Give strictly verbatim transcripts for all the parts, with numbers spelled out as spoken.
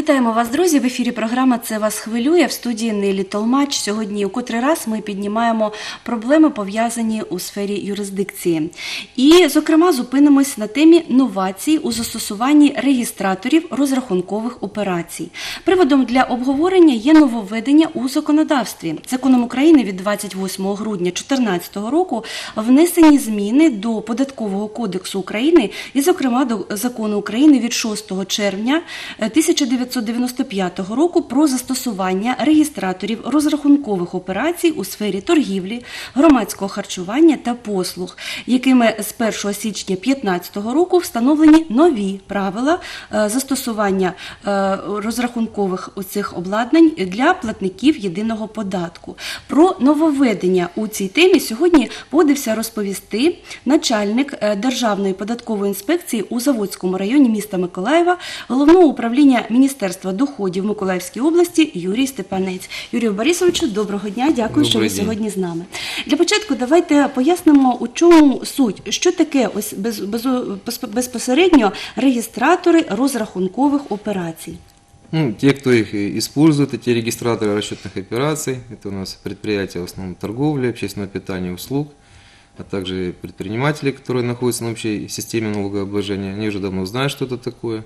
Вітаємо вас, друзі! В ефірі програма «Це вас хвилює» в студії Нелі Толмач. Сьогодні у котрий раз ми піднімаємо проблеми, пов'язані у сфері юрисдикції. І, зокрема, зупинимось на темі новацій у застосуванні реєстраторів розрахункових операцій. Приводом для обговорення є нововведення у законодавстві. Законом України від двадцять восьмого грудня дві тисячі чотирнадцятого року внесені зміни до Податкового кодексу України і, зокрема, до Закону України від шостого червня тисяча дев'ятсот дев'яносто п'ятого року про застосування реєстраторів розрахункових операцій у сфері торгівлі, громадського харчування та послуг, якими з першого січня дві тисячі п'ятнадцятого року встановлені нові правила застосування розрахункових оцих обладнань для платників єдиного податку. Про нововведення у цій темі сьогодні погодився розповісти начальник Державної податкової інспекції у Заводському районі міста Миколаєва, Головного управління Міністерства доходів Миколаївській області Юрій Степанець. Юрію Борисовичу, доброго дня, дякую, Добрий що ви день. Сьогодні з нами. Для початку давайте пояснимо, у чому суть, що таке ось без, без, безпосередньо реєстратори розрахункових операцій. Ну, те, кто их использует, эти регистраторы расчетных операций, это у нас предприятия в основном торговли, общественного питания, услуг, а также предприниматели, которые находятся на общей системе налогообложения, они уже давно знают, что это такое.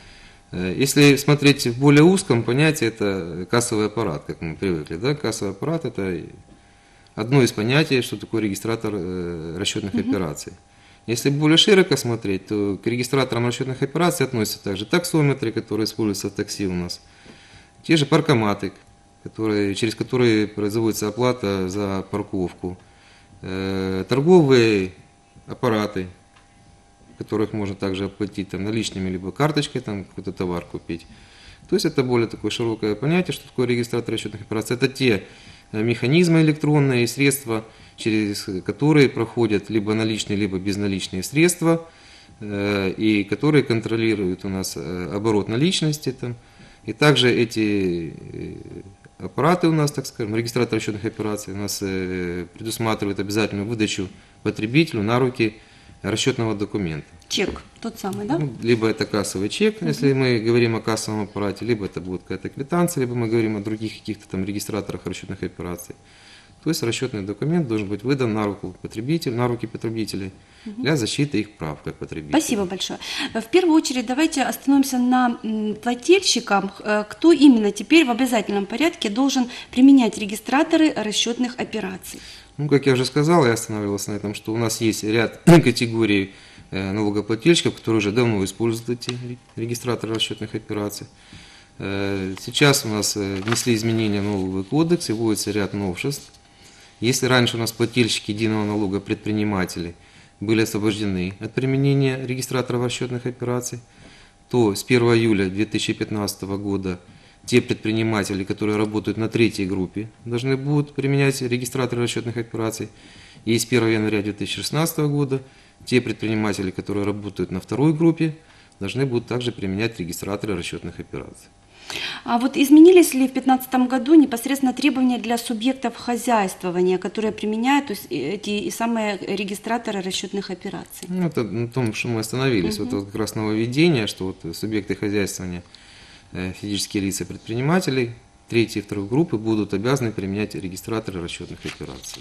Если смотреть в более узком понятии, это кассовый аппарат, как мы привыкли. Да? Кассовый аппарат – это одно из понятий, что такое регистратор расчетных mm-hmm. операций. Если более широко смотреть, то к регистраторам расчетных операций относятся также таксометры, которые используются в такси у нас, те же паркоматы, которые, через которые производится оплата за парковку, торговые аппараты, которых можно также оплатить там, наличными, либо карточкой, там, какой-то товар купить. То есть это более такое широкое понятие, что такое регистратор расчетных операций. Это те механизмы электронные и средства, через которые проходят либо наличные, либо безналичные средства, и которые контролируют у нас оборот наличности. Там. И также эти аппараты у нас, так скажем, регистратор расчетных операций у нас предусматривает обязательную выдачу потребителю на руки расчетного документа. Чек тот самый, да? Ну, либо это кассовый чек, uh-huh. если мы говорим о кассовом аппарате, либо это будет какая-то квитанция, либо мы говорим о других каких-то там регистраторах расчетных операций. То есть расчетный документ должен быть выдан на руку потребителю, на руки потребителей uh-huh. для защиты их прав как потребителей. Спасибо большое. В первую очередь давайте остановимся на плательщиках. Кто именно теперь в обязательном порядке должен применять регистраторы расчетных операций? Ну, как я уже сказал, я останавливался на этом, что у нас есть ряд категорий налогоплательщиков, которые уже давно используют эти регистраторы расчетных операций. Сейчас у нас внесли изменения в налоговый кодекс и вводится ряд новшеств. Если раньше у нас плательщики единого налога предприниматели были освобождены от применения регистраторов расчетных операций, то с первого июля две тысячи пятнадцатого года те предприниматели, которые работают на третьей группе, должны будут применять регистраторы расчетных операций. И с первого января две тысячи шестнадцатого года те предприниматели, которые работают на второй группе, должны будут также применять регистраторы расчетных операций. А вот изменились ли в две тысячи пятнадцатом году непосредственно требования для субъектов хозяйствования, которые применяют то есть, эти и самые регистраторы расчетных операций? Ну, это на том, что мы остановились. Uh-huh. Вот как раз нововведение, что вот субъекты хозяйствования, физические лица предпринимателей третьей и второй группы будут обязаны применять регистраторы расчетных операций.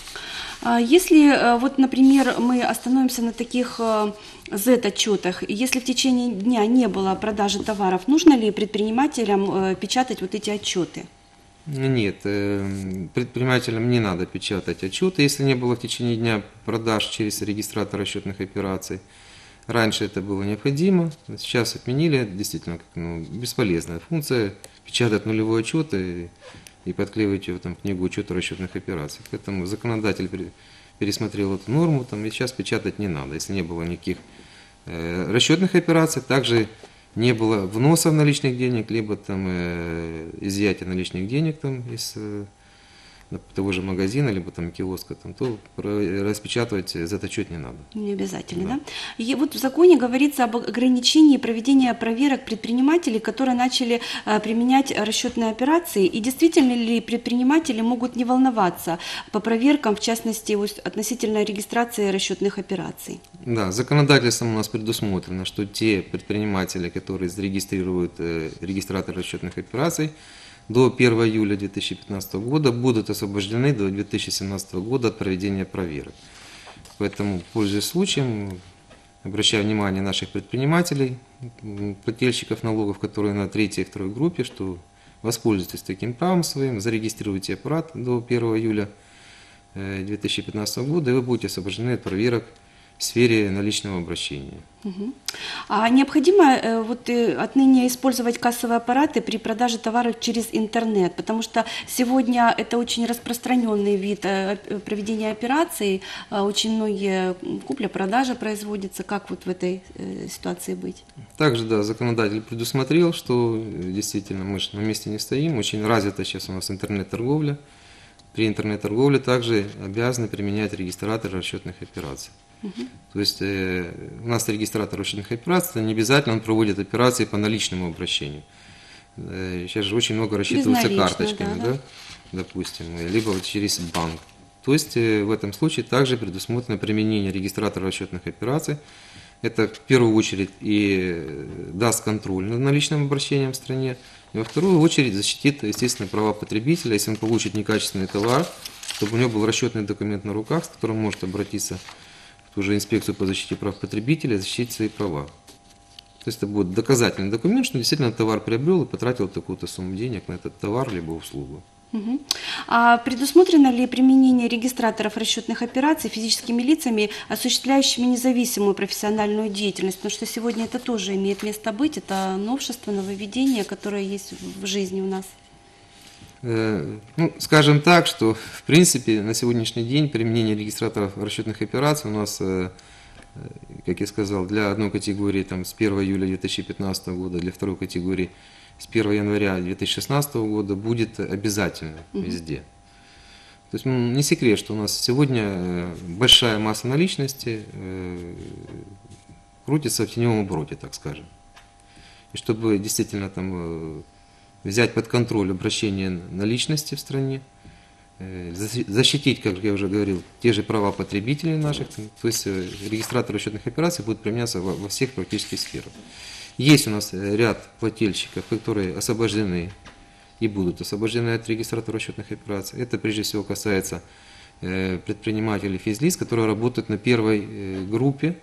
Если, вот, например, мы остановимся на таких зет-отчетах, если в течение дня не было продажи товаров, нужно ли предпринимателям печатать вот эти отчеты? Нет, предпринимателям не надо печатать отчеты, если не было в течение дня продаж через регистратор расчетных операций. Раньше это было необходимо, сейчас отменили, действительно, ну, бесполезная функция печатать нулевой отчет и, и подклеивать его там, в книгу учета расчетных операций. Поэтому законодатель пересмотрел эту норму, там, и сейчас печатать не надо, если не было никаких э, расчетных операций, также не было вноса наличных денег, либо там, э, изъятия наличных денег там, из э, того же магазина, либо там киоска, там, то распечатывать этот отчет не надо. Не обязательно, да? Да? И вот в законе говорится об ограничении проведения проверок предпринимателей, которые начали а, применять расчетные операции. И действительно ли предприниматели могут не волноваться по проверкам, в частности, относительно регистрации расчетных операций? Да, законодательством у нас предусмотрено, что те предприниматели, которые зарегистрируют э, регистратор расчетных операций, до первого июля две тысячи пятнадцатого года будут освобождены до две тысячи семнадцатого года от проведения проверок. Поэтому, пользуясь случаем, обращаю внимание наших предпринимателей, плательщиков налогов, которые на третьей и второй группе, что воспользуйтесь таким правом своим, зарегистрируйте аппарат до первого июля две тысячи пятнадцатого года, и вы будете освобождены от проверок в сфере наличного обращения. Угу. А необходимо э, вот, э, отныне использовать кассовые аппараты при продаже товаров через интернет, потому что сегодня это очень распространенный вид э, проведения операций, э, очень многие купля-продажа производится. Как вот в этой э, ситуации быть? Также, да, законодатель предусмотрел, что э, действительно мы же на месте не стоим, очень развита сейчас у нас интернет-торговля. При интернет-торговле также обязаны применять регистраторы расчетных операций. Uh-huh. То есть э, у нас регистратор расчетных операций, не обязательно он проводит операции по наличному обращению. Э, сейчас же очень много рассчитываются карточками, да, да? Да, допустим, либо вот через банк. То есть э, в этом случае также предусмотрено применение регистратора расчетных операций. Это в первую очередь и даст контроль над наличным обращением в стране, и во вторую очередь защитит, естественно, права потребителя, если он получит некачественный товар, чтобы у него был расчетный документ на руках, с которым он может обратиться в ту же инспекцию по защите прав потребителя и защитить свои права. То есть это будет доказательный документ, что действительно товар приобрел и потратил такую-то сумму денег на этот товар либо услугу. Угу. А предусмотрено ли применение регистраторов расчетных операций физическими лицами, осуществляющими независимую профессиональную деятельность? Потому что сегодня это тоже имеет место быть, это новшество, нововведение, которое есть в жизни у нас. Э, ну, скажем так, что в принципе на сегодняшний день применение регистраторов расчетных операций у нас, э, как я сказал, для одной категории там, с первого июля две тысячи пятнадцатого года, для второй категории с первого января две тысячи шестнадцатого года будет обязательно везде. То есть не секрет, что у нас сегодня большая масса наличности э, крутится в теневом обороте, так скажем. И чтобы действительно там, э, взять под контроль обращение наличности в стране, э, защитить, как я уже говорил, те же права потребителей наших, то есть э, регистратор расчетных операций будет применяться во, во всех практически сферах. Есть у нас ряд плательщиков, которые освобождены и будут освобождены от регистратора расчетных операций. Это прежде всего касается предпринимателей физлиц, которые работают на первой группе.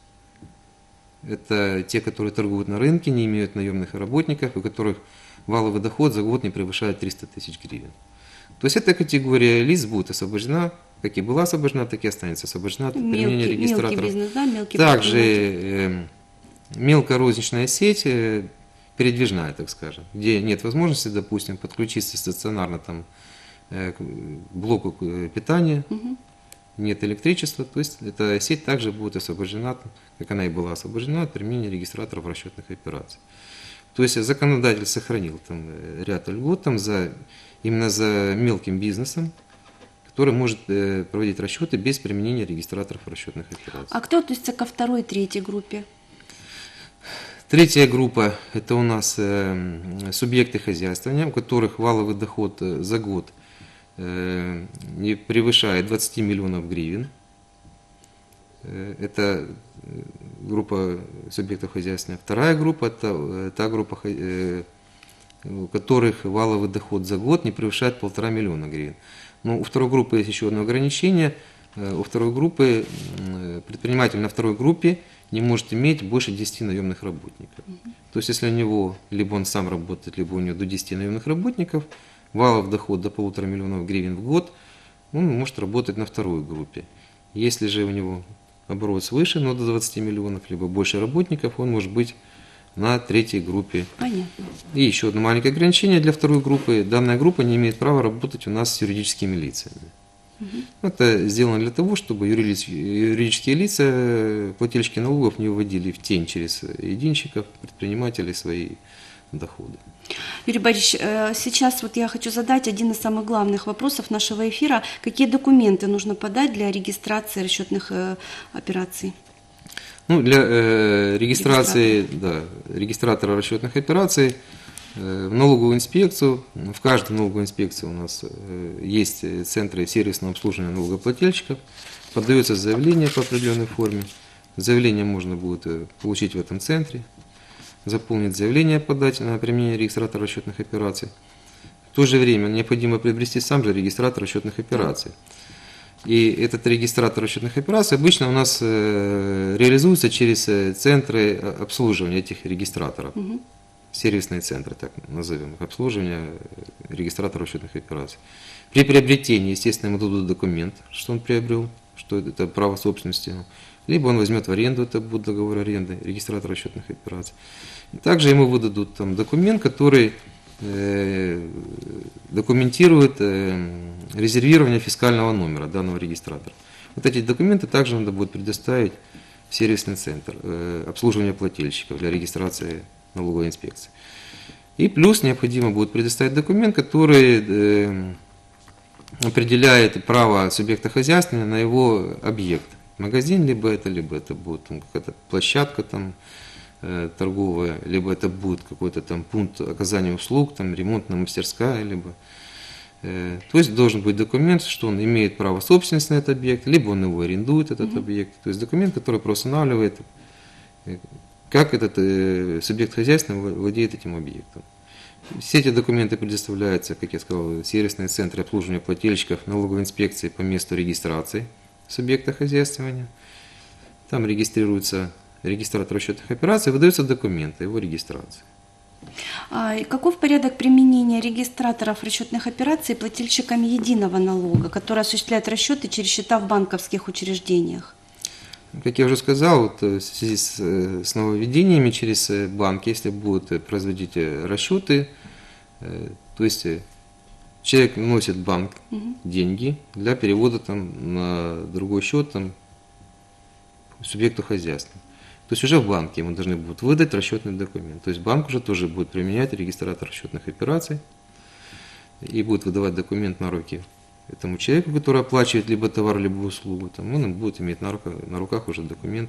Это те, которые торгуют на рынке, не имеют наемных работников, у которых валовый доход за год не превышает триста тысяч гривен. То есть эта категория лиц будет освобождена, как и была освобождена, так и останется освобождена от применения регистраторов. Мелкий бизнес, да, мелкий Также мелкорозничная сеть, передвижная, так скажем, где нет возможности, допустим, подключиться стационарно там, к блоку питания, угу. Нет электричества, то есть эта сеть также будет освобождена, как она и была освобождена от применения регистраторов расчетных операций. То есть законодатель сохранил там ряд льгот там, за, именно за мелким бизнесом, который может проводить расчеты без применения регистраторов расчетных операций. А кто относится ко второй, третьей группе? Третья группа – это у нас э, субъекты хозяйствования, у которых валовый доход за год э, не превышает двадцати миллионов гривен. Э, это группа субъектов хозяйствования. Вторая группа – это та группа, э, у которых валовый доход за год не превышает полтора миллиона гривен. Но у второй группы есть еще одно ограничение. Э, у второй группы э, предприниматель на второй группе не может иметь больше десяти наемных работников. Uh-huh. То есть, если у него, либо он сам работает, либо у него до десяти наемных работников, валовый доход до полутора миллионов гривен в год, он может работать на второй группе. Если же у него оборот свыше, но до двадцати миллионов, либо больше работников, он может быть на третьей группе. Понятно. И еще одно маленькое ограничение для второй группы. Данная группа не имеет права работать у нас с юридическими лицами. Угу. Это сделано для того, чтобы юридические лица, плательщики налогов, не выводили в тень через единщиков, предпринимателей свои доходы. Юрий Борисович, э, сейчас вот я хочу задать один из самых главных вопросов нашего эфира. Какие документы нужно подать для регистрации расчетных э, операций? Ну, для э, регистрации, да, регистратора расчетных операций э, в налоговую инспекцию, в каждой налоговой инспекции у нас э, есть центры сервисного обслуживания налогоплательщиков, подается заявление по определенной форме, заявление можно будет э, получить в этом центре, заполнить заявление, подать на применение регистратора расчетных операций. В то же время необходимо приобрести сам же регистратор расчетных операций. И этот регистратор расчетных операций обычно у нас э, реализуется через центры обслуживания этих регистраторов. Угу. Сервисные центры, так назовем их, обслуживания регистратора расчетных операций. При приобретении, естественно, ему дадут документ, что он приобрел, что это право собственности. Либо он возьмет в аренду, это будет договор аренды, регистратор расчетных операций. И также ему выдадут там документ, который э, документирует э, резервирование фискального номера данного регистратора. Вот эти документы также надо будет предоставить в сервисный центр э, обслуживания плательщиков для регистрации налоговой инспекции. И плюс необходимо будет предоставить документ, который э, определяет право субъекта хозяйствования на его объект. Магазин, либо это, либо это будет какая-то площадка там, э, торговая, либо это будет какой-то там пункт оказания услуг, там ремонтная мастерская, либо... Э, то есть должен быть документ, что он имеет право собственности на этот объект, либо он его арендует, этот mm-hmm. объект. То есть документ, который просто устанавливает, э, как этот э, субъект хозяйства владеет этим объектом. Все эти документы предоставляются, как я сказал, сервисные центры обслуживания плательщиков налоговой инспекции по месту регистрации субъекта хозяйствования. Там регистрируется регистратор расчетных операций, выдаются документы о его регистрации. А каков порядок применения регистраторов расчетных операций плательщиками единого налога, которые осуществляют расчеты через счета в банковских учреждениях? Как я уже сказал, вот в связи с, с нововведениями через банки, если будут производить расчеты, то есть человек вносит в банк угу. деньги для перевода там, на другой счет там, субъекту хозяйства. То есть уже в банке ему должны будут выдать расчетный документ. То есть банк уже тоже будет применять регистратор расчетных операций и будет выдавать документ на руки этому человеку, который оплачивает либо товар, либо услугу. Там, он будет иметь на руках, на руках уже документ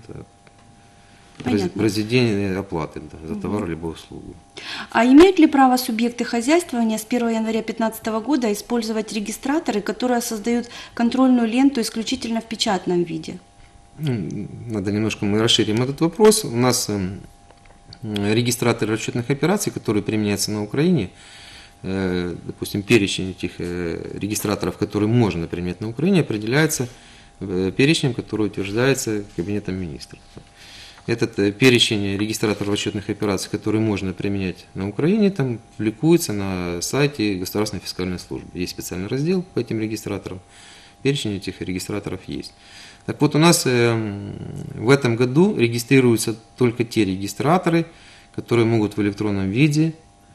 произведения оплаты да, за угу. товар, либо услугу. А имеют ли право субъекты хозяйствования с первого января две тысячи пятнадцатого года использовать регистраторы, которые создают контрольную ленту исключительно в печатном виде? Надо немножко мы расширим этот вопрос. У нас регистраторы расчетных операций, которые применяются на Украине, допустим, перечень этих регистраторов, которые можно применять на Украине, определяется перечнем, который утверждается Кабинетом министров. Этот перечень регистраторов расчетных операций, которые можно применять на Украине, там публикуется на сайте Государственной фискальной службы. Есть специальный раздел по этим регистраторам, перечень этих регистраторов есть. Так вот, у нас в этом году регистрируются только те регистраторы, которые могут в электронном виде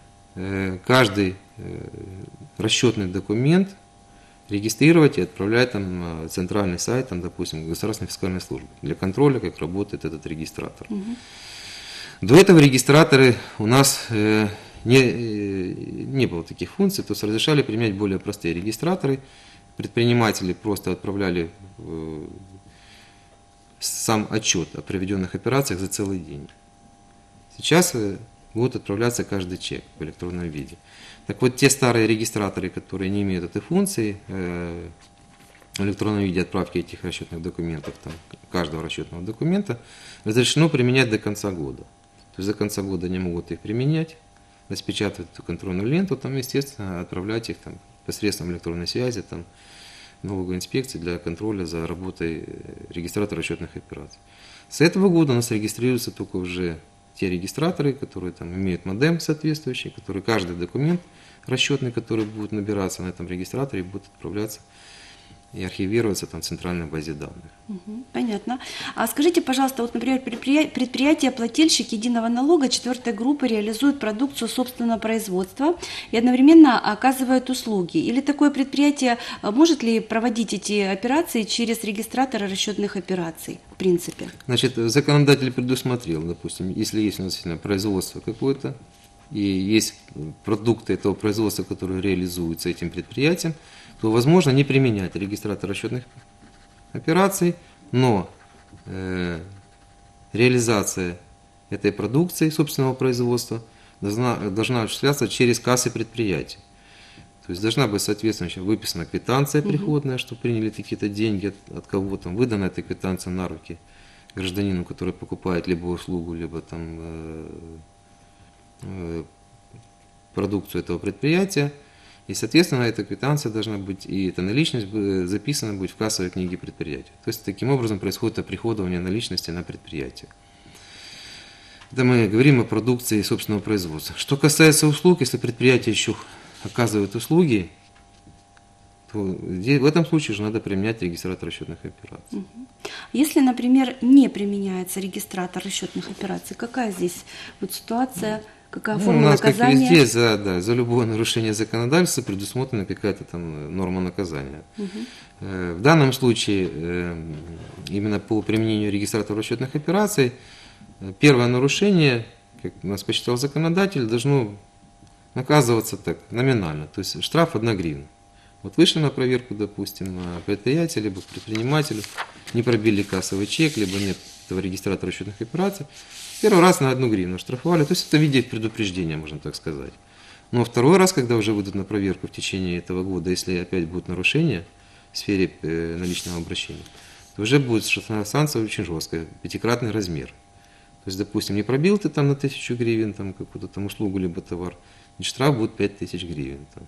каждый расчетный документ регистрировать и отправлять там, на центральный сайт, там, допустим, Государственной фискальной службы для контроля, как работает этот регистратор. Угу. До этого регистраторы у нас не, не было таких функций, то есть разрешали применять более простые регистраторы. Предприниматели просто отправляли сам отчет о проведенных операциях за целый день. Сейчас будут отправляться каждый чек в электронном виде. Так вот, те старые регистраторы, которые не имеют этой функции, в электронном виде отправки этих расчетных документов, там, каждого расчетного документа, разрешено применять до конца года. То есть до конца года они могут их применять, распечатывать эту контрольную ленту, там, естественно, отправлять их там, посредством электронной связи, там, налоговой инспекции для контроля за работой регистратора расчетных операций. С этого года у нас регистрируются только уже те регистраторы, которые там имеют модем соответствующий, который каждый документ расчетный, который будет набираться на этом регистраторе, будет отправляться и архивироваться там в центральной базе данных. Угу, понятно. А скажите, пожалуйста, вот, например, предприятия-плательщик единого налога четвертой группы реализуют продукцию собственного производства и одновременно оказывают услуги. Или такое предприятие может ли проводить эти операции через регистраторы расчетных операций, в принципе? Значит, законодатель предусмотрел, допустим, если есть у нас производство какое-то, и есть продукты этого производства, которые реализуются этим предприятием, то возможно не применять регистратор расчетных операций, но э, реализация этой продукции собственного производства должна, должна осуществляться через кассы предприятий. То есть должна быть, соответственно, выписана квитанция приходная, что приняли какие-то деньги от, от кого-то, выдана эта квитанция на руки гражданину, который покупает либо услугу, либо там э, э, продукцию этого предприятия. И, соответственно, эта квитанция должна быть, и эта наличность записана будет в кассовой книге предприятия. То есть таким образом происходит оприходование наличности на предприятие. Это мы говорим о продукции собственного производства. Что касается услуг, если предприятие еще оказывает услуги, то в этом случае же надо применять регистратор расчетных операций. Если, например, не применяется регистратор расчетных операций, какая здесь вот ситуация, какая форма ну, у нас, наказания? Как и везде, за, да, за любое нарушение законодательства предусмотрена какая-то там норма наказания. Угу. В данном случае, именно по применению регистратора расчетных операций, первое нарушение, как нас посчитал законодатель, должно наказываться так, номинально, то есть штраф одна гривна. Вот вышли на проверку, допустим, на предприятие, либо к предпринимателю, не пробили кассовый чек, либо нет этого регистратора расчетных операций, первый раз на одну гривну штрафовали, то есть это в виде предупреждения, можно так сказать. Но второй раз, когда уже выйдут на проверку в течение этого года, если опять будут нарушения в сфере наличного обращения, то уже будет штрафная санкция очень жесткая, пятикратный размер. То есть, допустим, не пробил ты там на тысячу гривен там, какую-то там услугу, либо товар, и штраф будет пять тысяч гривен. Там.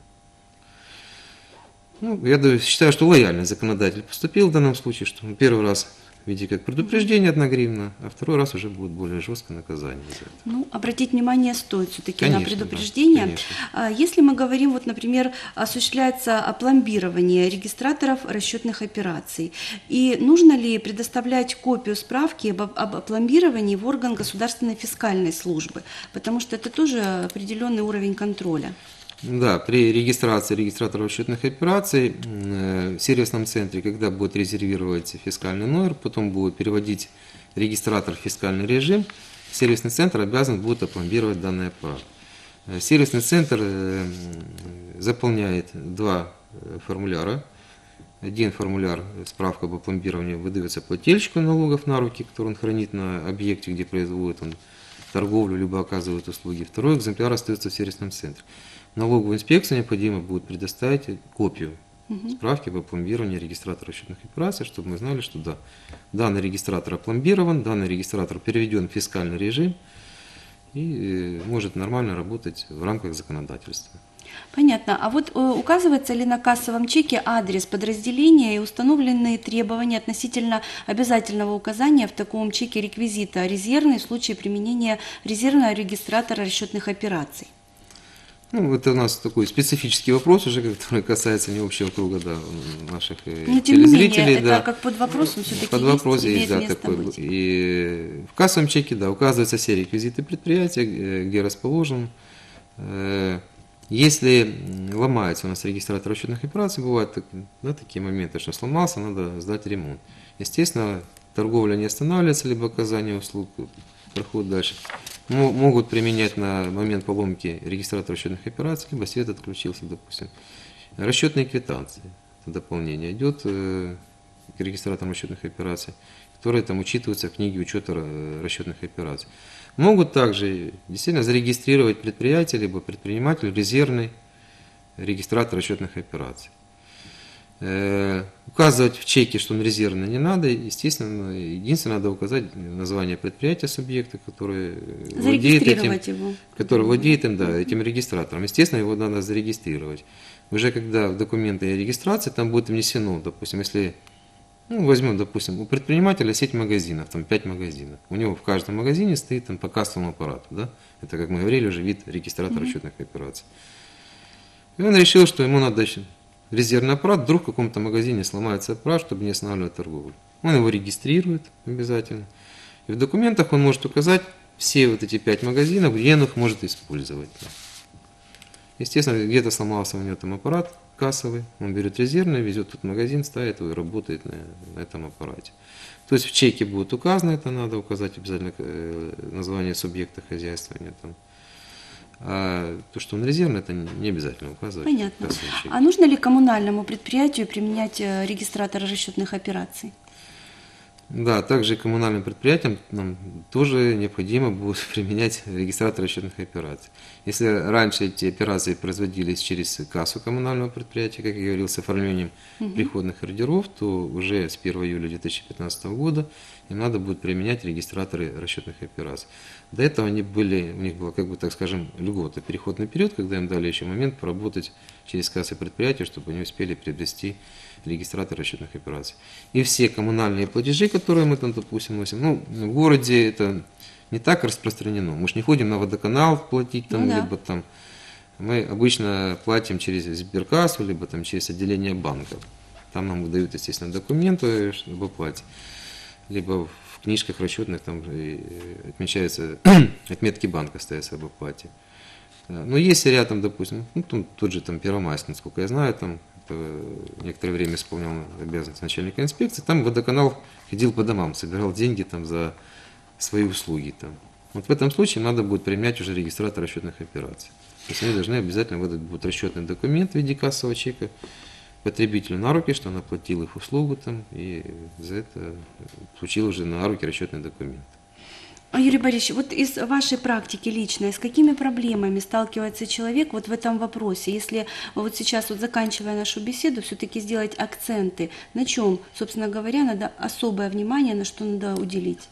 Ну, я считаю, что лояльный законодатель поступил в данном случае, что первый раз в виде как предупреждение одна гривна, а второй раз уже будет более жесткое наказание за это. Ну, обратить внимание стоит все-таки конечно, на предупреждение. Да, конечно. Если мы говорим, вот, например, осуществляется опломбирование регистраторов расчетных операций, и нужно ли предоставлять копию справки об, об опломбировании в орган государственной фискальной службы, потому что это тоже определенный уровень контроля. Да, при регистрации регистратора расчетных операций в сервисном центре, когда будет резервировать фискальный номер, потом будет переводить регистратор в фискальный режим, сервисный центр обязан будет опломбировать данный аппарат. Сервисный центр заполняет два формуляра. Один формуляр, справка об опломбировании, выдается плательщику налогов на руки, который он хранит на объекте, где производит он торговлю, либо оказывает услуги. Второй экземпляр остается в сервисном центре. Налоговую инспекцию необходимо будет предоставить копию угу. справки об опломбировании регистратора расчетных операций, чтобы мы знали, что да, данный регистратор опломбирован, данный регистратор переведен в фискальный режим и может нормально работать в рамках законодательства. Понятно. А вот указывается ли на кассовом чеке адрес подразделения и установленные требования относительно обязательного указания в таком чеке реквизита резервный в случае применения резервного регистратора расчетных операций? Ну, это у нас такой специфический вопрос уже, который касается не общего круга да, наших Но, телезрителей. Тем не менее, да. это как под вопросом все-таки под вопрос есть, есть да, такой. Быть. И в кассовом чеке да, указываются все реквизиты предприятия, где расположен. Если ломается у нас регистратор расчетных операций, бывают да, такие моменты, что сломался, надо сдать ремонт. Естественно, торговля не останавливается, либо оказание услуг проходит дальше. Могут применять на момент поломки регистратора расчетных операций, либо свет отключился, допустим. Расчетные квитанции, это дополнение, идет к регистраторам расчетных операций, которые там учитываются в книге учета расчетных операций. Могут также действительно зарегистрировать предприятие, либо предприниматель резервный регистратор расчетных операций. Э, указывать в чеке, что он резервный, не надо. Естественно, единственное, надо указать название предприятия субъекта, который владеет этим, его. который владеет им, да, этим регистратором. Естественно, его надо зарегистрировать. Уже когда в документы о регистрации там будет внесено, допустим, если ну, возьмем, допустим, у предпринимателя сеть магазинов, там пять магазинов. У него в каждом магазине стоит там по кассовому аппарату. Да? Это, как мы говорили, уже вид регистратора mm-hmm. расчетных операций. И он решил, что ему надо резервный аппарат, вдруг в каком-то магазине сломается аппарат, чтобы не останавливать торговлю. Он его регистрирует обязательно. И в документах он может указать все вот эти пять магазинов, где он их может использовать. Естественно, где-то сломался у него там аппарат кассовый, он берет резервный, везет тут в магазин, ставит его и работает на, на этом аппарате. То есть в чеке будет указано, это надо указать обязательно название субъекта хозяйствования. Там. А то, что он резервный, это не обязательно указывать. Понятно. Кассовый чек. А нужно ли коммунальному предприятию применять э, регистратор расчетных операций? Да, также и коммунальным предприятиям нам тоже необходимо будет применять регистратор расчетных операций. Если раньше эти операции производились через кассу коммунального предприятия, как я говорил, с оформлением угу. приходных ордеров, то уже с первого июля две тысячи пятнадцатого года им надо будет применять регистраторы расчетных операций. До этого они были, у них было, как бы так скажем, льгота, переходный период, когда им дали еще момент поработать через кассы предприятия, чтобы они успели приобрести регистратор расчетных операций. И все коммунальные платежи, которые мы там, допустим, носим, ну, в городе это не так распространено. Мы же не ходим на водоканал платить, там, ну, да. либо там, мы обычно платим через сберкассу, либо там через отделение банков. Там нам выдают, естественно, документы об оплате. Либо в книжках расчетных там отмечаются, отметки банка ставятся об оплате. Но есть рядом, допустим, ну, там, тот же там Первомайск, насколько я знаю, там некоторое время исполнял обязанность начальника инспекции, там водоканал ходил по домам, собирал деньги там за свои услуги. Там. Вот в этом случае надо будет применять уже регистратор расчетных операций. То есть они должны обязательно выдать будут расчетный документ в виде кассового чека потребителю на руки, что он оплатил их услугу там, и за это получил уже на руки расчетный документ. Юрий Борисович, вот из вашей практики личной, с какими проблемами сталкивается человек вот в этом вопросе? Если вот сейчас, вот заканчивая нашу беседу, все-таки сделать акценты, на чем, собственно говоря, надо особое внимание, на что надо уделить?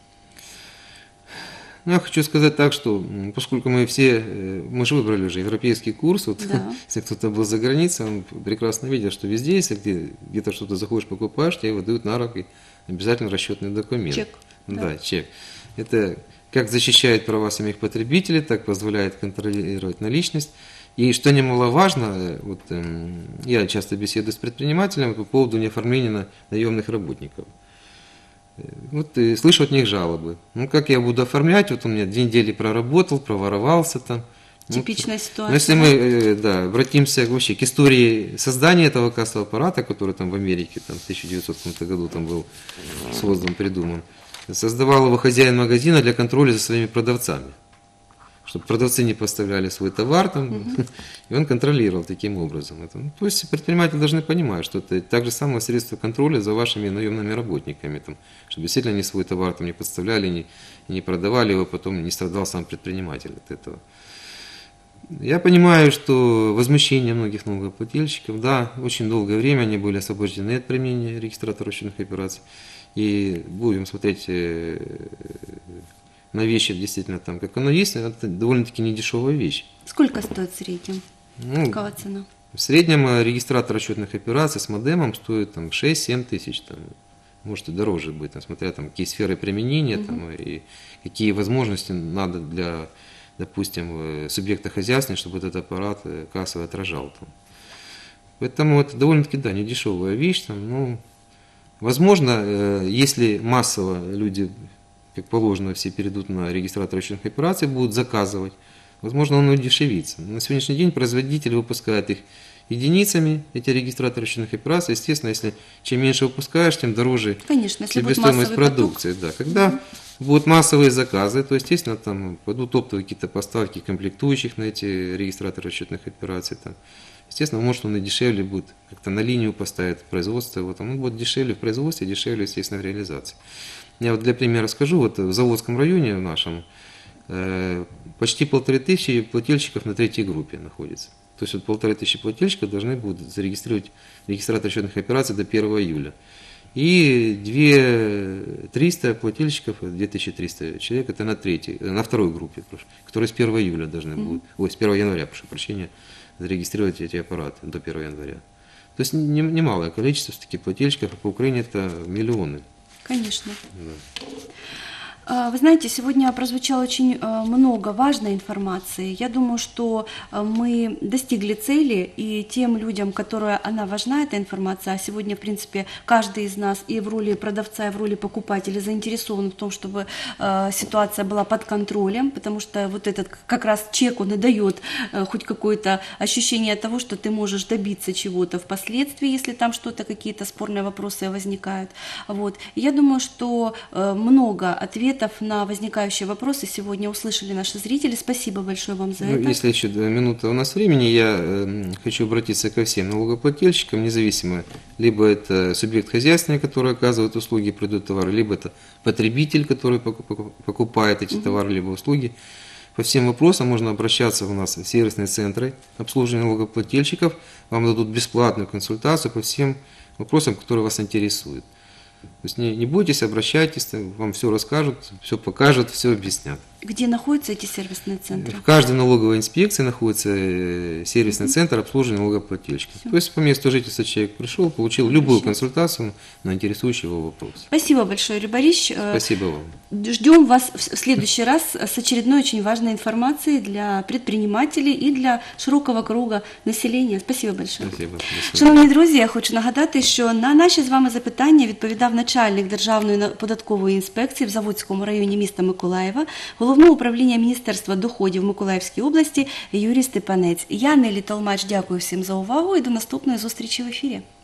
Ну, я хочу сказать так, что поскольку мы все, мы же выбрали уже европейский курс, вот, да. Если кто-то был за границей, он прекрасно видел, что везде, если ты где-то что-то заходишь, покупаешь, тебе выдают на руки обязательно расчетный документ. Чек. Да, да, чек. Это как защищает права самих потребителей, так позволяет контролировать наличность. И что немаловажно, вот, э, я часто беседую с предпринимателями по поводу неоформления наемных работников. Вот и слышу от них жалобы. Ну, как я буду оформлять? Вот у меня две недели проработал, проворовался там. Типичная вот. ситуация. Но если мы да, обратимся вообще к истории создания этого кассового аппарата, который там в Америке там, в тысяча девятисотом году там был создан, придуман, создавал его хозяин магазина для контроля за своими продавцами, чтобы продавцы не поставляли свой товар, там, угу. и он контролировал таким образом. Это. Ну, то есть предприниматели должны понимать, что это так же самое средство контроля за вашими наемными работниками, там, чтобы действительно они свой товар там, не подставляли, не, не продавали его, потом не страдал сам предприниматель от этого. Я понимаю, что возмущение многих налогоплательщиков, да, очень долгое время они были освобождены от применения регистратора расчетных операций. И будем смотреть на вещи действительно там, как оно есть, это довольно-таки недешевая вещь. Сколько стоит в среднем? Ну, какова цена? В среднем регистратор расчетных операций с модемом стоит там, шесть-семь тысяч, там, может и дороже быть, там, смотря там, какие сферы применения угу. там, и какие возможности надо для, допустим, субъекта хозяйственного, чтобы этот аппарат кассово отражал. Там. Поэтому это довольно-таки да, недешевая вещь. Там, ну, возможно, если массово люди, как положено, все перейдут на регистратор расчетных операций, будут заказывать, возможно, он удешевится. На сегодняшний день производитель выпускает их единицами, эти регистраторы расчетных операций. Естественно, если чем меньше выпускаешь, тем дороже Конечно, себестоимость продукции. Да. Когда угу. будут массовые заказы, то, естественно, там пойдут оптовые какие-то поставки комплектующих на эти регистраторы расчетных операций. Там. Естественно, может, он и дешевле будет, как-то на линию поставит производство, вот, он будет дешевле в производстве, дешевле, естественно, в реализации. Я вот для примера скажу, вот в Заводском районе в нашем э, почти полторы тысячи плательщиков на третьей группе находится. То есть вот полторы тысячи плательщиков должны будут зарегистрировать регистратор расчетных операций до первого июля. И две тысячи триста плательщиков, две тысячи триста человек, это на третьей, на второй группе, прошу, которые с первого июля должны mm-hmm. будут, ой, с первого января, прошу прощения, зарегистрировать эти аппараты до первого января. То есть немалое количество таких плательщиков, а по Украине это миллионы. Конечно. Да. Вы знаете, сегодня прозвучало очень много важной информации. Я думаю, что мы достигли цели, и тем людям, которым она важна, эта информация, а сегодня, в принципе, каждый из нас и в роли продавца, и в роли покупателя заинтересован в том, чтобы ситуация была под контролем, потому что вот этот как раз чек, он и дает хоть какое-то ощущение того, что ты можешь добиться чего-то впоследствии, если там что-то, какие-то спорные вопросы возникают. Вот. И я думаю, что много ответов ответов на возникающие вопросы сегодня услышали наши зрители. Спасибо большое вам за Ну, это. если еще минута у нас времени, я э, хочу обратиться ко всем налогоплательщикам, независимо, либо это субъект хозяйственный, который оказывает услуги, продает товары, либо это потребитель, который покуп- покупает эти товары, либо услуги. По всем вопросам можно обращаться у нас в сервисные центры обслуживания налогоплательщиков. Вам дадут бесплатную консультацию по всем вопросам, которые вас интересуют. То есть не, не бойтесь, обращайтесь, вам все расскажут, все покажут, все объяснят. Где находятся эти сервисные центры? В каждой налоговой инспекции находится э, сервисный центр обслуживания налогоплательщиков. То есть по месту жительства человек пришел, получил любую консультацию на интересующий его вопрос. Спасибо большое, Юрий Борисович. Э, Спасибо вам. Ждем вас в в следующий раз с очередной очень важной информацией для предпринимателей і для широкого круга населення. Спасибо большое. Спасибо. До свидания. Шановні друзі, я хочу нагадати, що на наші з вами запитання відповідав начальник Державної на- податкової інспекції в Заводському районі міста Миколаєва, Головного управління Міністерства доходів Миколаївській області Юрій Степанець. Я, Нелі Толмач, дякую всім за увагу і до наступної зустрічі в ефірі.